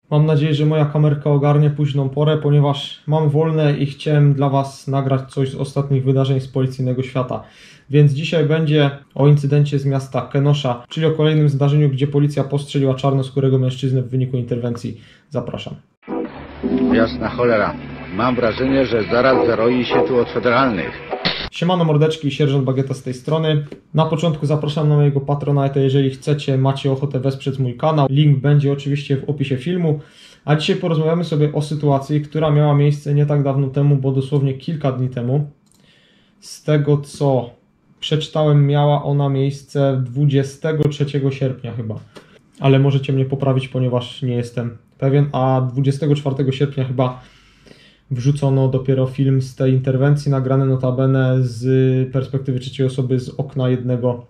Mam nadzieję, że moja kamerka ogarnie późną porę, ponieważ mam wolne i chciałem dla Was nagrać coś z ostatnich wydarzeń z policyjnego świata. Więc dzisiaj będzie o incydencie z miasta Kenosha, czyli o kolejnym zdarzeniu, gdzie policja postrzeliła czarnoskórego mężczyznę w wyniku interwencji. Zapraszam. Jasna cholera. Mam wrażenie, że zaraz zaroi się tu od federalnych. Siemano mordeczki, sierżant Bagieta z tej strony. Na początku zapraszam na mojego Patronite'a, jeżeli chcecie, macie ochotę wesprzeć mój kanał. Link będzie oczywiście w opisie filmu. A dzisiaj porozmawiamy sobie o sytuacji, która miała miejsce nie tak dawno temu, bo dosłownie kilka dni temu. Z tego co przeczytałem, miała ona miejsce 23 sierpnia chyba. Ale możecie mnie poprawić, ponieważ nie jestem pewien. A 24 sierpnia chyba wrzucono dopiero film z tej interwencji, nagrany notabene z perspektywy trzeciej osoby z okna jednego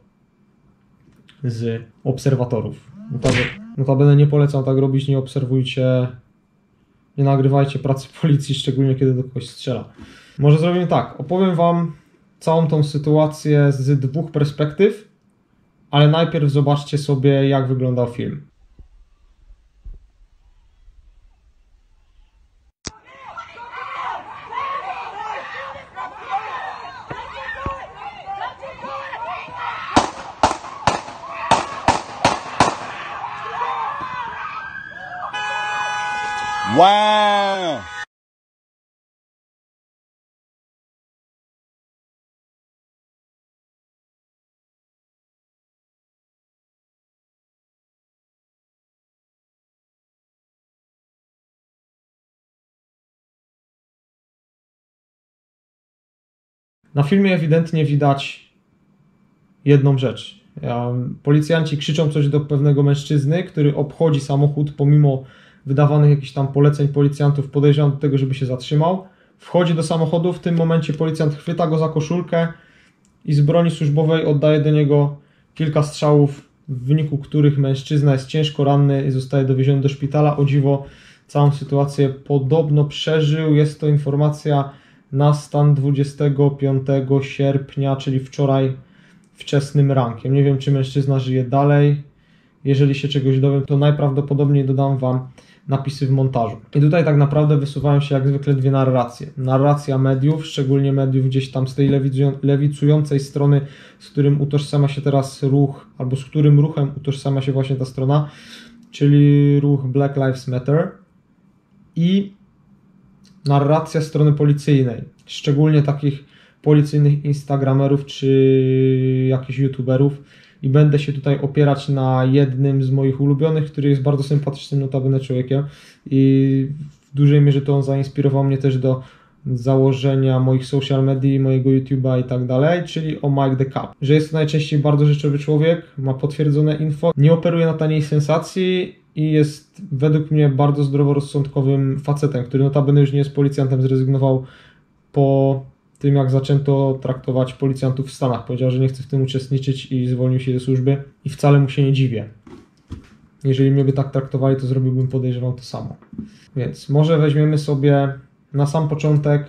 z obserwatorów. Notabene nie polecam tak robić, nie obserwujcie, nie nagrywajcie pracy policji, szczególnie kiedy do kogoś strzela. Może zrobimy tak, opowiem Wam całą tą sytuację z dwóch perspektyw, ale najpierw zobaczcie sobie, jak wyglądał film. Wow! Na filmie ewidentnie widać jedną rzecz. Policjanci krzyczą coś do pewnego mężczyzny, który obchodzi samochód pomimo wydawanych jakichś tam poleceń policjantów, podejrzewam do tego, żeby się zatrzymał. Wchodzi do samochodu, w tym momencie policjant chwyta go za koszulkę i z broni służbowej oddaje do niego kilka strzałów, w wyniku których mężczyzna jest ciężko ranny i zostaje dowieziony do szpitala. O dziwo całą sytuację podobno przeżył. Jest to informacja na stan 25 sierpnia, czyli wczoraj wczesnym rankiem. Nie wiem, czy mężczyzna żyje dalej. Jeżeli się czegoś dowiem, to najprawdopodobniej dodam Wam napisy w montażu. I tutaj tak naprawdę wysuwają się jak zwykle dwie narracje. Narracja mediów, szczególnie mediów gdzieś tam z tej lewicującej strony, z którym utożsamia się teraz ruch, albo z którym ruchem utożsamia się właśnie ta strona, czyli ruch Black Lives Matter, i narracja strony policyjnej, szczególnie takich policyjnych instagramerów czy jakichś youtuberów. I będę się tutaj opierać na jednym z moich ulubionych, który jest bardzo sympatycznym notabene człowiekiem i w dużej mierze to on zainspirował mnie też do założenia moich social medii, mojego YouTube'a i tak dalej, czyli o Mike the Cop. Że jest to najczęściej bardzo rzeczowy człowiek, ma potwierdzone info, nie operuje na taniej sensacji i jest według mnie bardzo zdroworozsądkowym facetem, który notabene już nie jest policjantem, zrezygnował po tym, jak zaczęto traktować policjantów w Stanach. Powiedział, że nie chce w tym uczestniczyć i zwolnił się ze służby i wcale mu się nie dziwię. Jeżeli mnie by tak traktowali, to zrobiłbym, podejrzewam, to samo. Więc może weźmiemy sobie na sam początek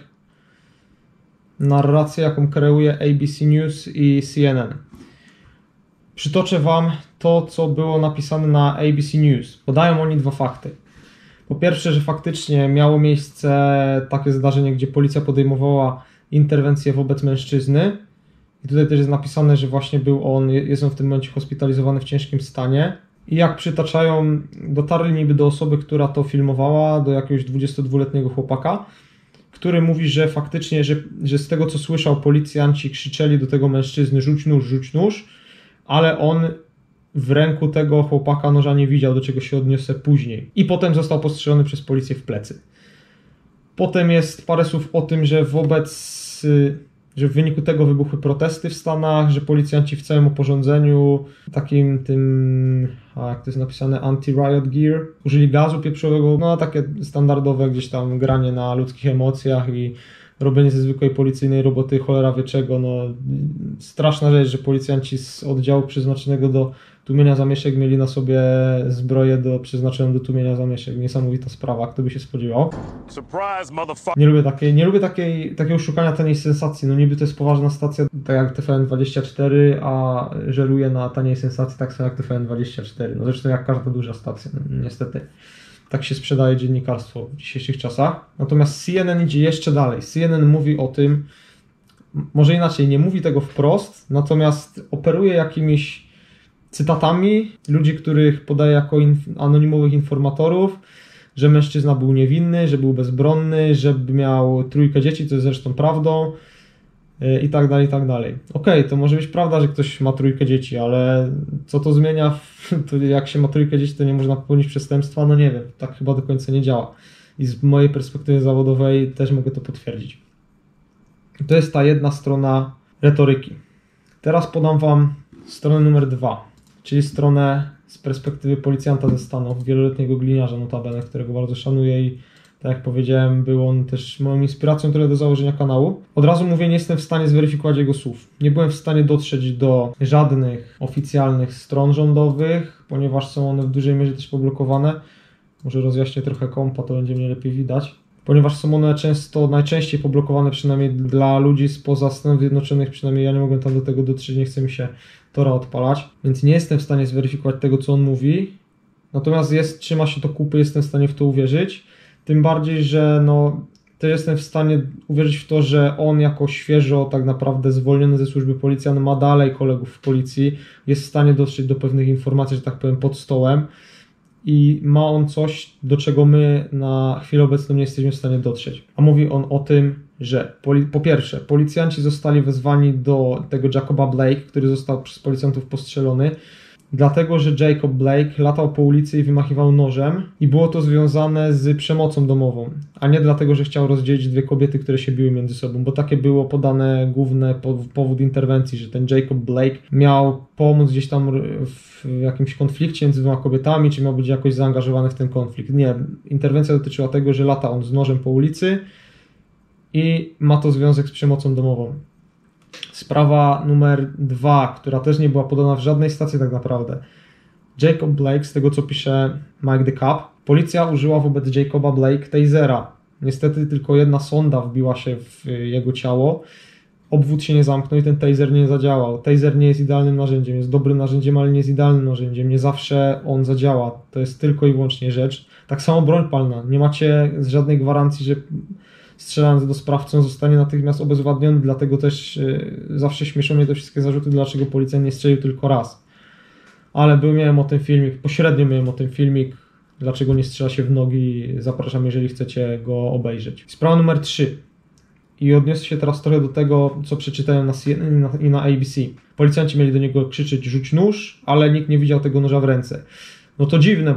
narrację, jaką kreuje ABC News i CNN. Przytoczę Wam to, co było napisane na ABC News. Podają oni dwa fakty. Po pierwsze, że faktycznie miało miejsce takie zdarzenie, gdzie policja podejmowała interwencję wobec mężczyzny. I tutaj też jest napisane, że właśnie jest on w tym momencie hospitalizowany w ciężkim stanie. I jak przytaczają, dotarli niby do osoby, która to filmowała, do jakiegoś 22-letniego chłopaka, który mówi, że faktycznie, że z tego co słyszał, policjanci krzyczeli do tego mężczyzny rzuć nóż, ale on w ręku tego chłopaka noża nie widział, do czego się odniosę później. I potem został postrzelony przez policję w plecy. Potem jest parę słów o tym, że w wyniku tego wybuchły protesty w Stanach, że policjanci w całym oporządzeniu, takim tym, jak to jest napisane, anti-riot gear, użyli gazu pieprzowego, no takie standardowe gdzieś tam granie na ludzkich emocjach i robienie ze zwykłej policyjnej roboty cholera wie czego. No, straszna rzecz, że policjanci z oddziału przeznaczonego do tłumienia zamieszek mieli na sobie zbroję przeznaczoną do tłumienia zamieszek. Niesamowita sprawa, kto by się spodziewał. Nie lubię takiego szukania taniej sensacji. No niby to jest poważna stacja, tak jak TVN24, a żeruje na taniej sensacji tak samo jak TVN24. No zresztą jak każda duża stacja, no, niestety. Tak się sprzedaje dziennikarstwo w dzisiejszych czasach. Natomiast CNN idzie jeszcze dalej. CNN mówi o tym, może inaczej, nie mówi tego wprost, natomiast operuje jakimiś cytatami ludzi, których podaje jako anonimowych informatorów, że mężczyzna był niewinny, że był bezbronny, że miał 3 dzieci, co jest zresztą prawdą i tak dalej, i tak dalej. Okej, to może być prawda, że ktoś ma 3 dzieci, ale co to zmienia, to jak się ma 3 dzieci, to nie można popełnić przestępstwa? No nie wiem, tak chyba do końca nie działa. I z mojej perspektywy zawodowej też mogę to potwierdzić. To jest ta jedna strona retoryki. Teraz podam Wam stronę numer 2, czyli stronę z perspektywy policjanta ze Stanów, wieloletniego gliniarza notabene, którego bardzo szanuję i tak jak powiedziałem, był on też moją inspiracją trochę do założenia kanału. Od razu mówię, nie jestem w stanie zweryfikować jego słów. Nie byłem w stanie dotrzeć do żadnych oficjalnych stron rządowych, ponieważ są one w dużej mierze też poblokowane. Może rozjaśnię trochę kompa, to będzie mnie lepiej widać. Ponieważ są one najczęściej poblokowane, przynajmniej dla ludzi spoza Stanów Zjednoczonych, przynajmniej ja nie mogłem tam do tego dotrzeć, nie chce mi się Tora odpalać, więc nie jestem w stanie zweryfikować tego, co on mówi. Natomiast trzyma się to kupy, jestem w stanie w to uwierzyć. Tym bardziej, że też jestem w stanie uwierzyć w to, że on jako świeżo tak naprawdę zwolniony ze służby policji, ma dalej kolegów w policji, jest w stanie dotrzeć do pewnych informacji, że tak powiem, pod stołem i ma on coś, do czego my na chwilę obecną nie jesteśmy w stanie dotrzeć. A mówi on o tym, że po pierwsze, policjanci zostali wezwani do tego Jacoba Blake, który został przez policjantów postrzelony, dlatego, że Jacob Blake latał po ulicy i wymachiwał nożem i było to związane z przemocą domową, a nie dlatego, że chciał rozdzielić 2 kobiety, które się biły między sobą, bo takie było podane główny powód interwencji, że ten Jacob Blake miał pomóc gdzieś tam w jakimś konflikcie między 2 kobietami, czy miał być jakoś zaangażowany w ten konflikt. Nie, interwencja dotyczyła tego, że lata on z nożem po ulicy i ma to związek z przemocą domową. Sprawa numer 2, która też nie była podana w żadnej stacji tak naprawdę. Jacob Blake, z tego co pisze Mike the Cop, policja użyła wobec Jacoba Blake tasera. Niestety tylko jedna sonda wbiła się w jego ciało, obwód się nie zamknął i ten taser nie zadziałał. Taser nie jest idealnym narzędziem, jest dobrym narzędziem, ale nie jest idealnym narzędziem. Nie zawsze on zadziała. To jest tylko i wyłącznie rzecz. Tak samo broń palna. Nie macie żadnej gwarancji, że strzelając do sprawcą zostanie natychmiast obezwładniony, dlatego też zawsze śmieszą mnie te wszystkie zarzuty, dlaczego policjant nie strzelił tylko raz. Ale miałem o tym filmik, pośrednio miałem o tym filmik, dlaczego nie strzela się w nogi, zapraszam, jeżeli chcecie go obejrzeć. Sprawa numer 3. I odniosę się teraz trochę do tego, co przeczytałem na CNN i na ABC. Policjanci mieli do niego krzyczeć rzuć nóż, ale nikt nie widział tego noża w ręce. No to dziwne,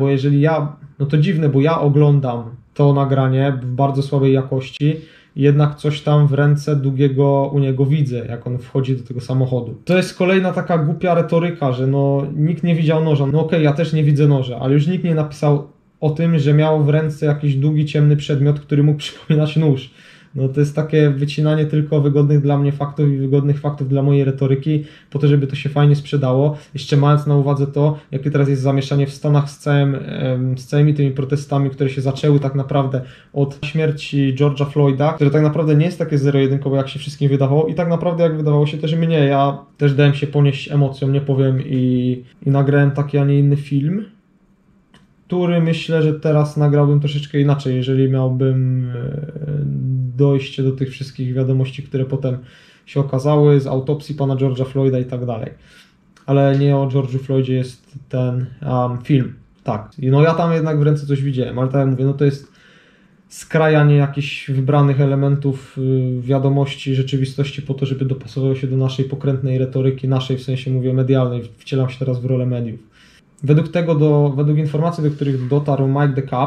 bo ja oglądam to nagranie w bardzo słabej jakości, jednak coś tam w ręce Długiego u niego widzę, jak on wchodzi do tego samochodu. To jest kolejna taka głupia retoryka, że nikt nie widział noża. Okej, ja też nie widzę noża, ale już nikt nie napisał o tym, że miał w ręce jakiś długi, ciemny przedmiot, który mógł przypominać nóż. To jest takie wycinanie tylko wygodnych dla mnie faktów i wygodnych faktów dla mojej retoryki, po to, żeby to się fajnie sprzedało. Jeszcze mając na uwadze to, jakie teraz jest zamieszanie w Stanach z całymi tymi protestami, które się zaczęły tak naprawdę od śmierci George'a Floyda, które tak naprawdę nie jest takie zero-jedynkowe, jak się wszystkim wydawało i tak naprawdę jak wydawało się też mnie. Ja też dałem się ponieść emocjom, nie powiem, i nagrałem taki, a nie inny film, który myślę, że teraz nagrałbym troszeczkę inaczej, jeżeli miałbym dojście do tych wszystkich wiadomości, które potem się okazały, z autopsji pana George'a Floyda i tak dalej. Ale nie o George'u Floydzie jest ten film. Tak. Ja tam jednak w ręce coś widziałem, ale tak jak mówię, to jest skrajanie jakichś wybranych elementów wiadomości, rzeczywistości po to, żeby dopasowały się do naszej pokrętnej retoryki, naszej w sensie mówię medialnej. Wcielam się teraz w rolę mediów. Według informacji, do których dotarł Mike the Cop,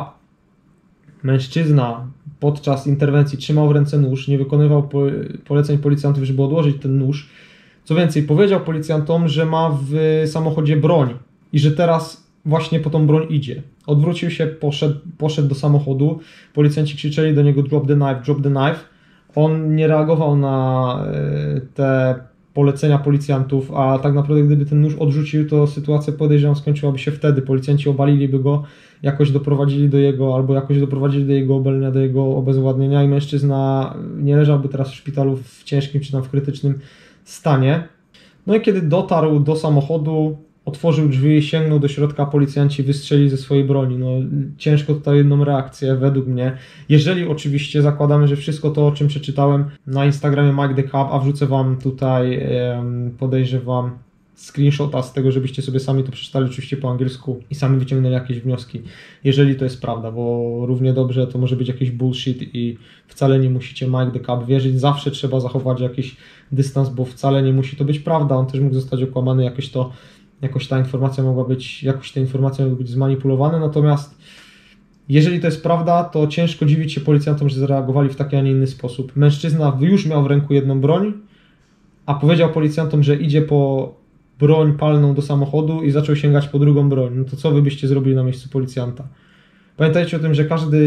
mężczyzna podczas interwencji trzymał w ręce nóż, nie wykonywał poleceń policjantów, żeby odłożyć ten nóż. Co więcej, powiedział policjantom, że ma w samochodzie broń i że teraz właśnie po tą broń idzie. Odwrócił się, poszedł do samochodu, policjanci krzyczeli do niego drop the knife. On nie reagował na te polecenia policjantów, a tak naprawdę gdyby ten nóż odrzucił, to sytuacja, podejrzewam, skończyłaby się wtedy. Policjanci obaliliby go, jakoś doprowadzili do jego obalenia, do jego obezwładnienia i mężczyzna nie leżałby teraz w szpitalu w ciężkim czy tam w krytycznym stanie. I kiedy dotarł do samochodu, otworzył drzwi, sięgnął do środka, policjanci wystrzeli ze swojej broni. No, ciężko tutaj jedną reakcję, według mnie. Jeżeli oczywiście zakładamy, że wszystko to, o czym przeczytałem na Instagramie Mike the Cub, a wrzucę wam tutaj, podejrzewam, screenshota z tego, żebyście sobie sami to przeczytali oczywiście po angielsku i sami wyciągnęli jakieś wnioski, jeżeli to jest prawda, bo równie dobrze to może być jakiś bullshit i wcale nie musicie Mike the Cub wierzyć, zawsze trzeba zachować jakiś dystans, bo wcale nie musi to być prawda, on też mógł zostać okłamany, jakoś te informacje mogły być zmanipulowane, natomiast jeżeli to jest prawda, to ciężko dziwić się policjantom, że zareagowali w taki, a nie inny sposób. Mężczyzna już miał w ręku jedną broń, a powiedział policjantom, że idzie po broń palną do samochodu i zaczął sięgać po drugą broń. No to co wy byście zrobili na miejscu policjanta? Pamiętajcie o tym,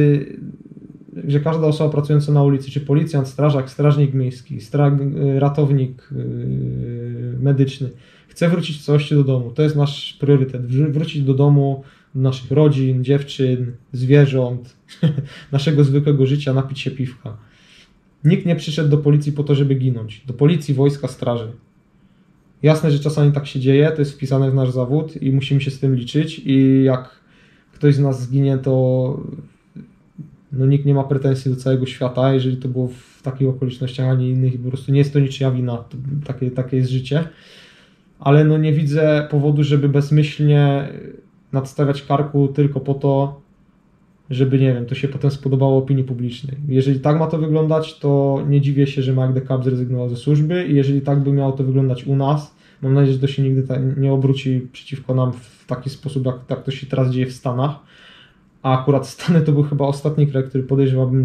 że każda osoba pracująca na ulicy, czy policjant, strażak, strażnik miejski, ratownik medyczny, chce wrócić w całości do domu. To jest nasz priorytet. Wrócić do domu, do naszych rodzin, dziewczyn, zwierząt, naszego zwykłego życia, napić się piwka. Nikt nie przyszedł do policji po to, żeby ginąć. Do policji, wojska, straży. Jasne, że czasami tak się dzieje, to jest wpisane w nasz zawód i musimy się z tym liczyć i jak ktoś z nas zginie, to no, nikt nie ma pretensji do całego świata, jeżeli to było w takich okolicznościach, a nie innych i po prostu nie jest to niczyja wina, takie jest życie. Ale no nie widzę powodu, żeby bezmyślnie nadstawiać karku tylko po to, żeby, nie wiem, to się potem spodobało opinii publicznej. Jeżeli tak ma to wyglądać, to nie dziwię się, że Mike the Cub zrezygnował ze służby i jeżeli tak by miało to wyglądać u nas, mam nadzieję, że to się nigdy nie obróci przeciwko nam w taki sposób, jak to się teraz dzieje w Stanach. A akurat Stany to był chyba ostatni kraj, który podejrzewałbym,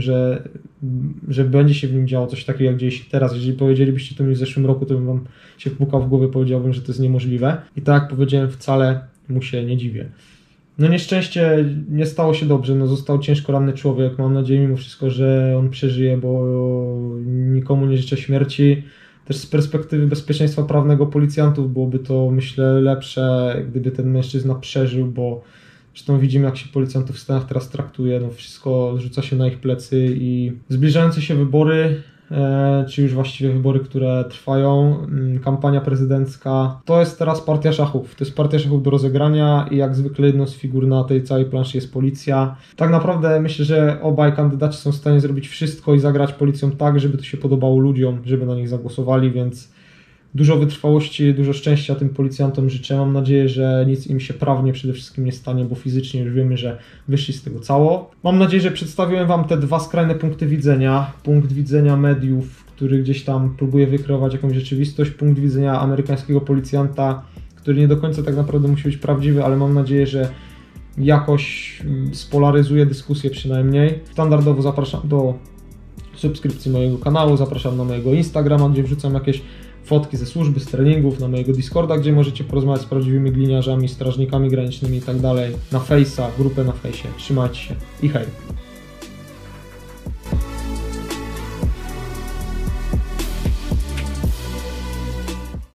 że będzie się w nim działo coś takiego, jak dzieje się teraz. Jeżeli powiedzielibyście to mi w zeszłym roku, to bym wam się wpukał w głowę, powiedziałbym, że to jest niemożliwe. I tak jak powiedziałem, wcale mu się nie dziwię. No nieszczęście nie stało się dobrze, no został ciężko ranny człowiek, mam nadzieję mimo wszystko, że on przeżyje, bo nikomu nie życzę śmierci. Też z perspektywy bezpieczeństwa prawnego policjantów byłoby to, myślę, lepsze, gdyby ten mężczyzna przeżył, bo zresztą widzimy, jak się policjantów w Stanach teraz traktuje, no wszystko rzuca się na ich plecy i zbliżające się wybory, czy już właściwie wybory, które trwają, kampania prezydencka, to jest teraz partia szachów. To jest partia szachów do rozegrania i jak zwykle jedną z figur na tej całej planszy jest policja. Tak naprawdę myślę, że obaj kandydaci są w stanie zrobić wszystko i zagrać policją tak, żeby to się podobało ludziom, żeby na nich zagłosowali, więc dużo wytrwałości, dużo szczęścia tym policjantom życzę. Mam nadzieję, że nic im się prawnie przede wszystkim nie stanie, bo fizycznie już wiemy, że wyszli z tego cało. Mam nadzieję, że przedstawiłem wam te dwa skrajne punkty widzenia. Punkt widzenia mediów, który gdzieś tam próbuje wykreować jakąś rzeczywistość. Punkt widzenia amerykańskiego policjanta, który nie do końca tak naprawdę musi być prawdziwy, ale mam nadzieję, że jakoś spolaryzuje dyskusję przynajmniej. Standardowo zapraszam do subskrypcji mojego kanału, zapraszam na mojego Instagrama, gdzie wrzucam jakieś fotki ze służby, z treningów, na mojego Discorda, gdzie możecie porozmawiać z prawdziwymi gliniarzami, strażnikami granicznymi i tak dalej, na Face'a, grupę na Face'ie. Trzymajcie się i hej!